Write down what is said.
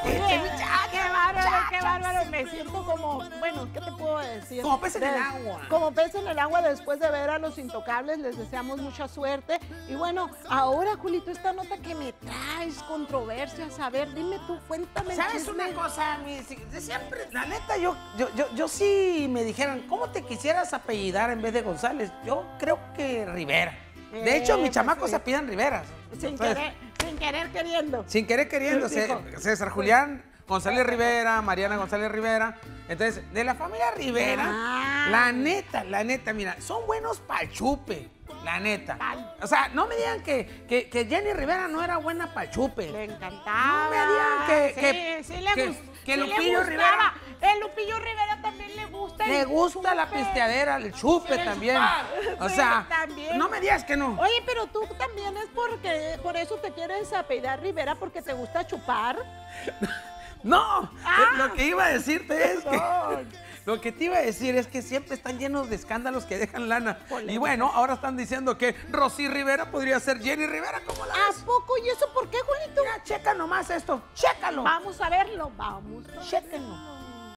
Qué bárbaro, qué bárbaro. Me siento como, bueno, ¿qué te puedo decir? Como pez en el agua. Como pez en el agua después de ver a los Intocables. Les deseamos mucha suerte. Y bueno, ahora, Julito, esta nota que me traes, controversias. A ver, dime tú, cuéntame el ¿Sabes chisme. una cosa? De siempre, la neta, yo sí me dijeran, ¿cómo te quisieras apellidar en vez de González? Yo creo que Rivera. De hecho, mis chamacos se apellidan Rivera. Sin querer queriendo. Sin querer queriendo. César Julián González Rivera, Mariana González Rivera. Entonces, de la familia Rivera, la neta, mira, son buenos pa'l chupe. La neta. O sea, no me digan que Jenny Rivera no era buena pa'l chupe. Le encantaba. No me digan que Lupillo Rivera. El Lupillo Rivera también le gusta. Le gusta la pisteadera, el chupe también. O sea, no me digas que no. Oye, pero tú también es porque por eso te quieres apellidar Rivera, porque te gusta chupar. No, lo que iba a decirte es que... Lo que te iba a decir es que siempre están llenos de escándalos que dejan lana. Y bueno, ahora están diciendo que Rosy Rivera podría ser Jenny Rivera. ¿Cómo la ves? ¿A poco? ¿Y eso por qué, Julito? Mira, checa nomás esto. Chécalo. Vamos a verlo, vamos. Chéquenlo.